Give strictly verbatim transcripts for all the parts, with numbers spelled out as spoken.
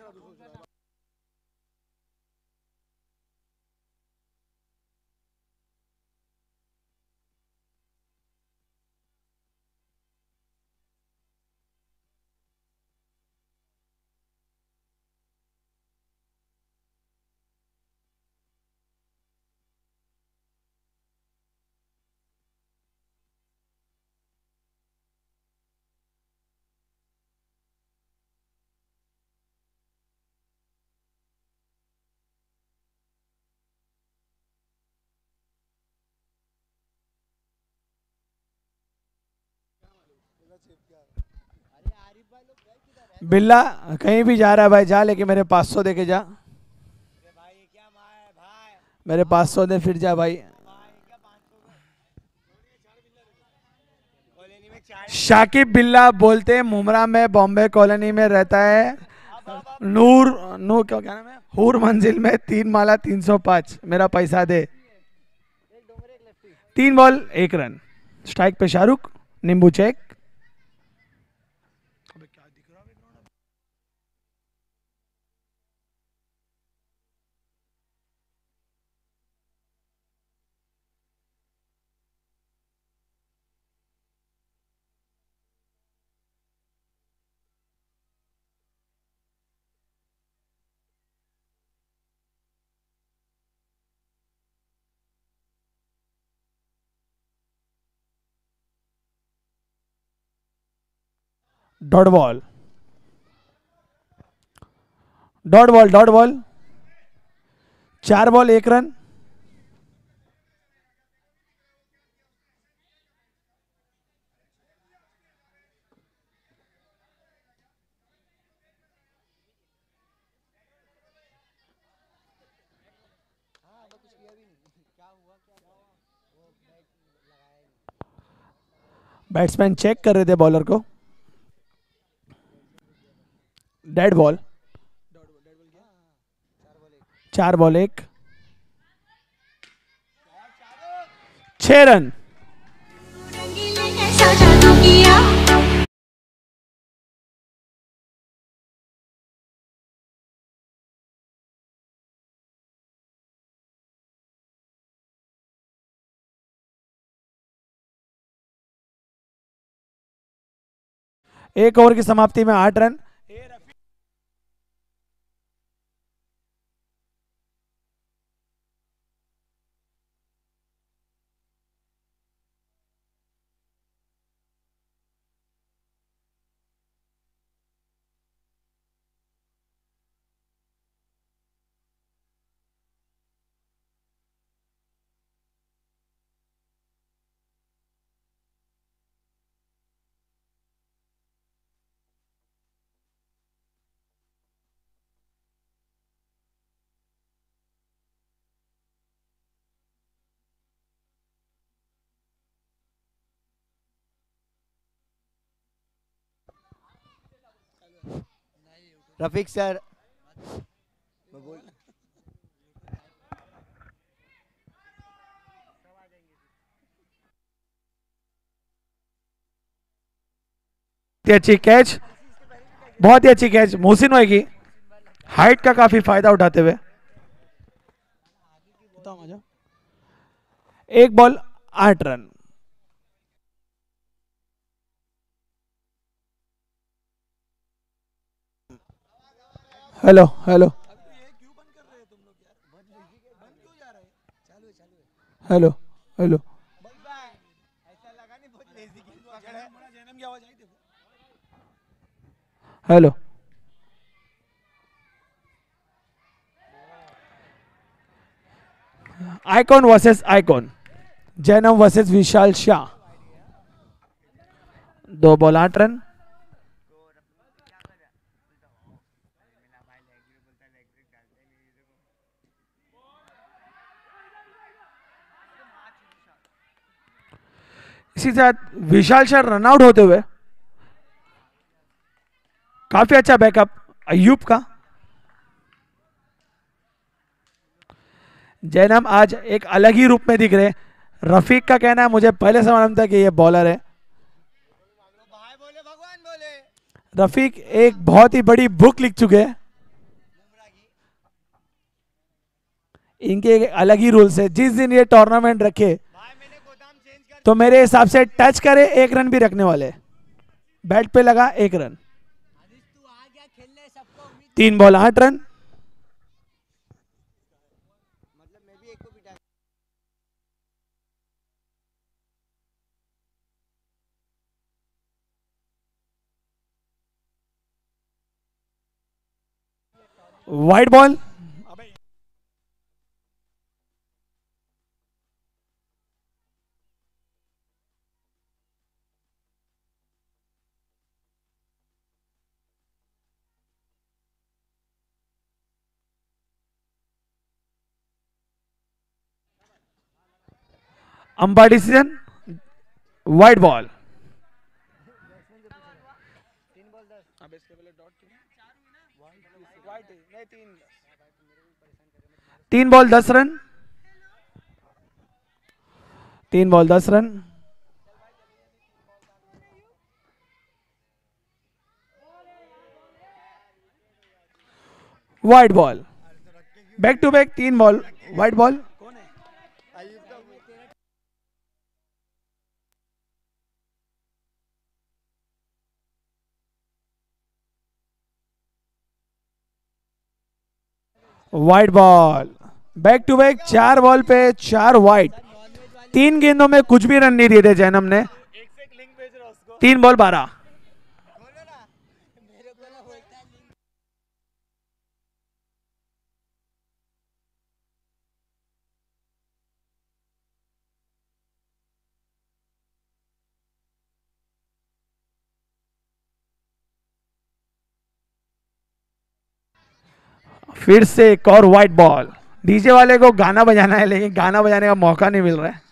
बिल्ला कहीं भी जा रहा है भाई, जा लेके मेरे पाँच सौ दे के जा। मेरे पाँच सौ दे फिर जा भाई। शाकिब बिल्ला बोलते हैं मुमरा में बॉम्बे कॉलोनी में रहता है। नूर नूर क्या क्या नाम है, हूर मंजिल में तीन माला तीन सौ पाँच, मेरा पैसा दे। तीन बॉल एक रन, स्ट्राइक पे शाहरुख, नींबू check. Dot ball, dot ball, dot ball, चार बॉल एक रन। बैट्समैन चेक कर रहे थे बॉलर को। डेड बॉल, चार बॉल एक, छह रन। एक ओवर की समाप्ति में आठ रन। रफीक सर अच्छी कैच, बहुत ही अच्छी कैच मोहसिन भाई की, हाइट का काफी फायदा उठाते हुए। एक बॉल आठ run. Hello hello hello hello hello. Icon versus icon, Jainam versus Vishal Shah. दो बॉल आठ रन। इसी साथ विशाल शाह रन आउट होते हुए, काफी अच्छा बैकअप अयूब का। जैनम आज एक अलग ही रूप में दिख रहे। रफीक का कहना है मुझे पहले से मालूम था कि ये बॉलर है। रफीक एक बहुत ही बड़ी बुक लिख चुके हैं। इनके एक अलग ही रूल्स है। जिस दिन ये टूर्नामेंट रखे तो मेरे हिसाब से टच करे एक रन भी रखने वाले, बैट पे लगा एक रन। तीन बॉल आठ run. Wide ball. Umpire decision wide ball. तीन बॉल दस रन। तीन बॉल दस run. Wide ball. Back to back तीन ball wide ball. Wide ball. Back to back चार बॉल पे चार वाइट। तीन गेंदों में कुछ भी रन नहीं दिए थे जैनम ने। तीन बॉल बारह। फिर से एक और व्हाइट बॉल। डीजे वाले को गाना बजाना है लेकिन गाना बजाने का मौका नहीं मिल रहा है।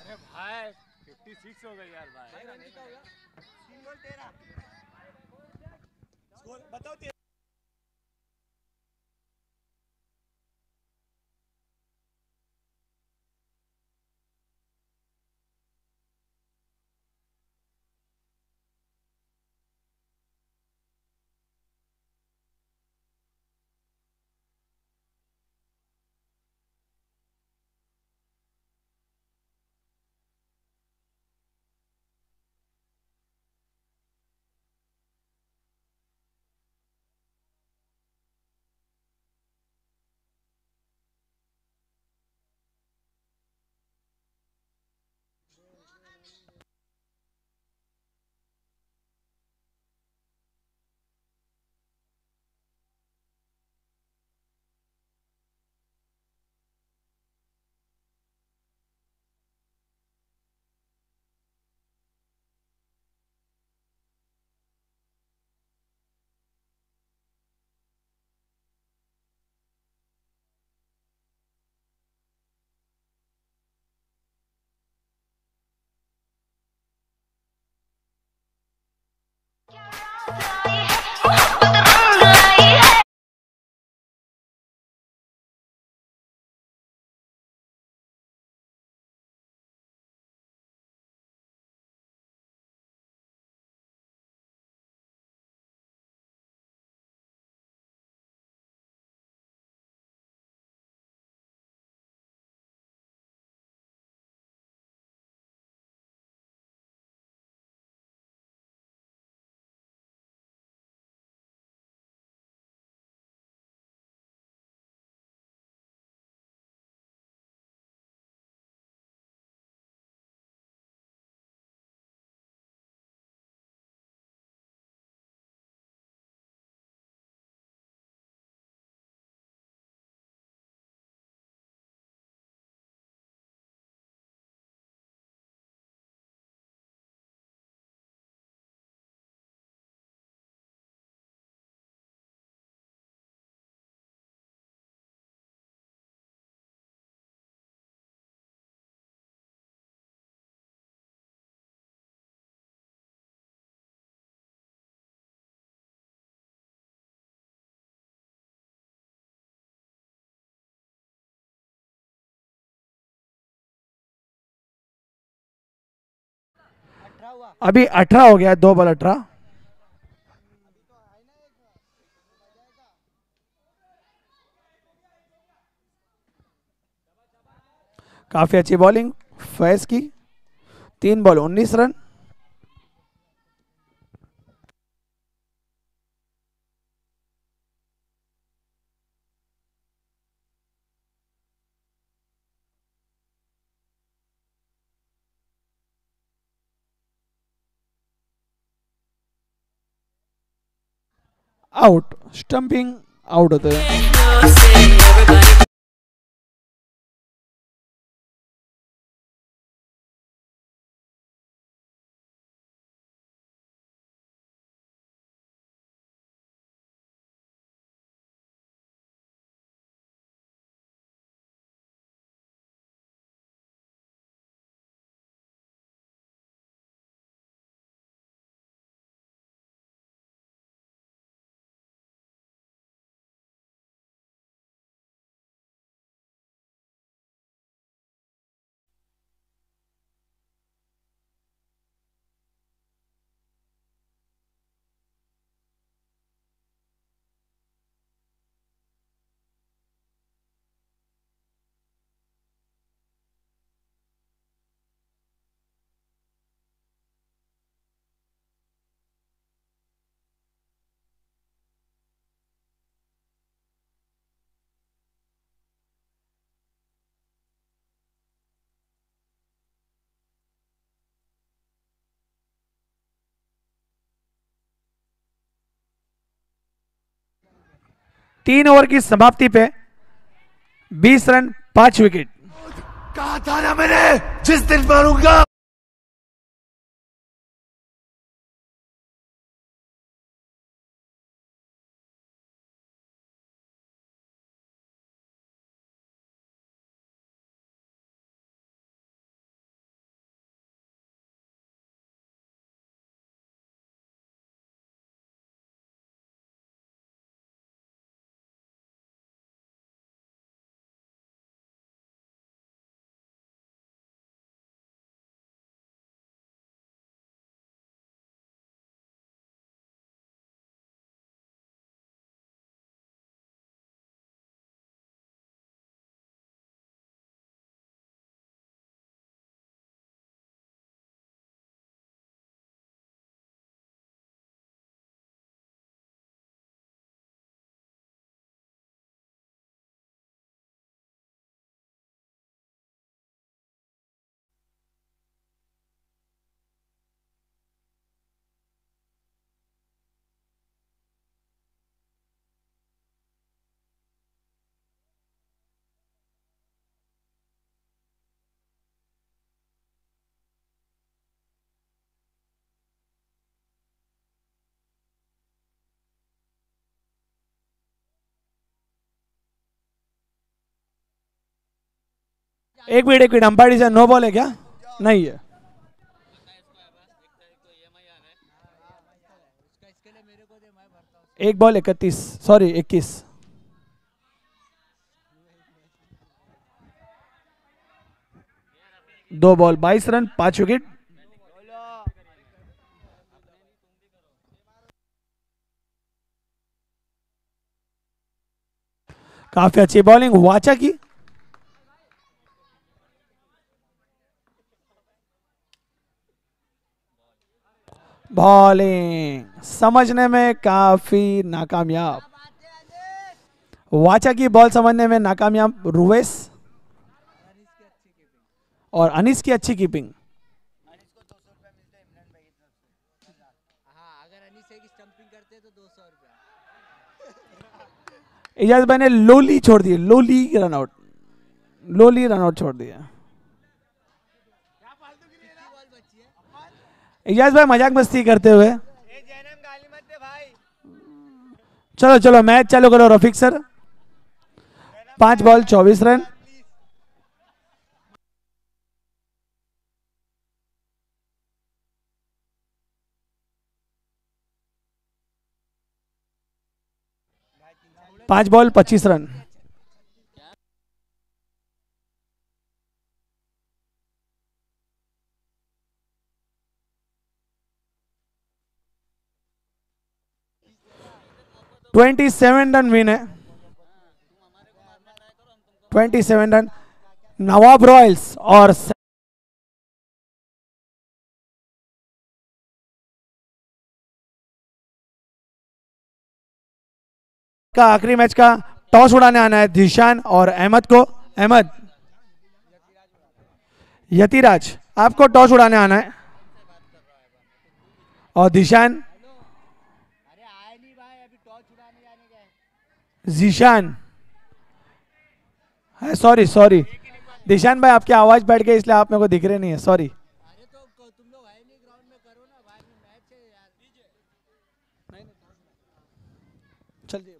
अभी अठारह हो गया, दो बॉल अठारह। काफी अच्छी बॉलिंग फैज की। तीन बॉल उन्नीस रन। आउट, स्टंपिंग आउट होते हैं। तीन ओवर की समाप्ति पे बीस रन पांच विकेट। कहा था ना मैंने, जिस दिन मारूंगा। एक मिनट एक मिनट, अंपायर से नो बॉल है क्या? नहीं है। एक बॉल इकतीस, सॉरी इक्कीस। दो बॉल बाईस रन पांच विकेट। काफी अच्छी बॉलिंग वाचा की। बॉलिंग समझने में काफी नाकामयाब। वाचा की बॉल समझने में नाकामयाब रुवेस और अनीस की अच्छी कीपिंग। इजाज भाई ने लोली छोड़ दी, Loli run out, Loli run out छोड़ दिया। इजाज भाई मजाक मस्ती करते हुए, चलो चलो मैच चालू करो रफीक सर। पांच बॉल चौबीस रन। पांच बॉल पच्चीस run. Twenty seven run win है। Twenty seven run. Nawab Royals और का आखिरी मैच का टॉस उड़ाने आना है दिशान और अहमद को। अहमद, यतिराज, आपको टॉस उड़ाने आना है। और दिशान, जीशान, सॉरी सॉरी, दिशान भाई आपकी आवाज बैठ गई इसलिए आप मेरे को दिख रहे नहीं है, सॉरी। चलिए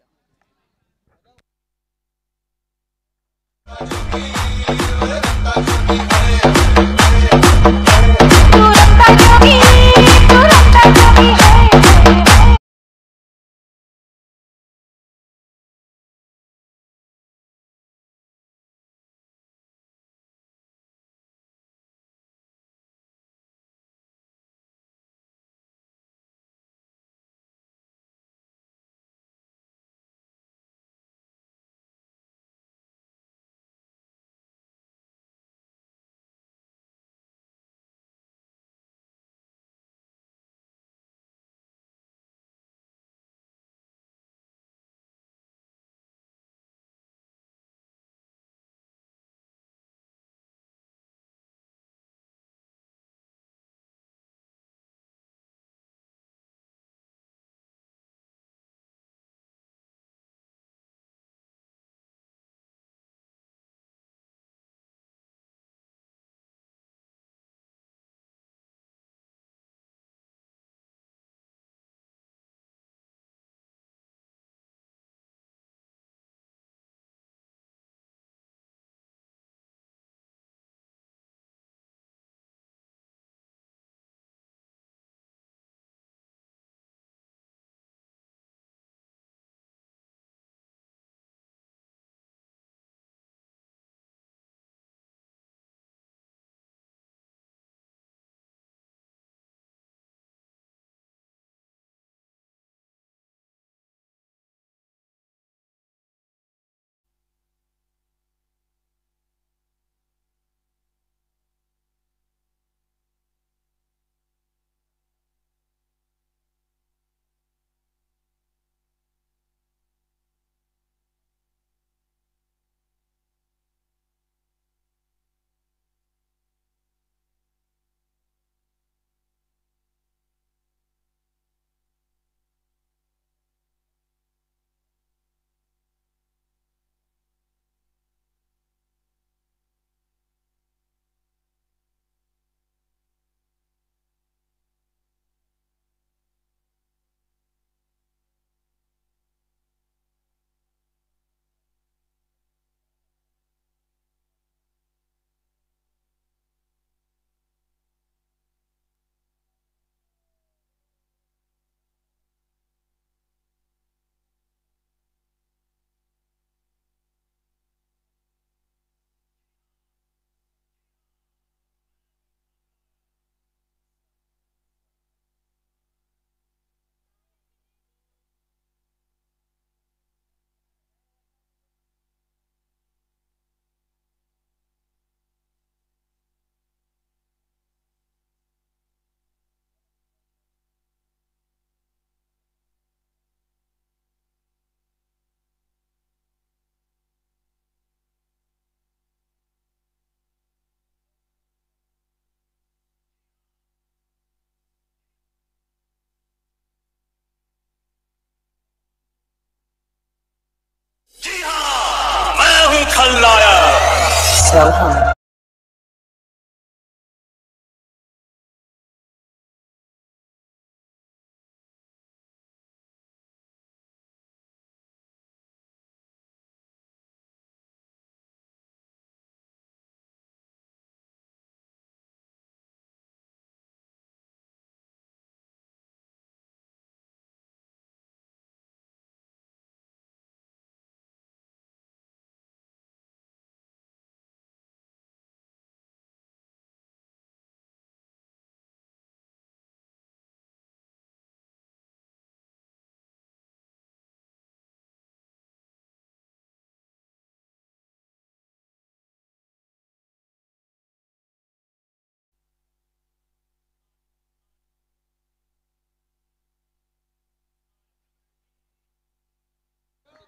जी हाँ, मैं हूँ खलनायक।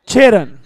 छह रन।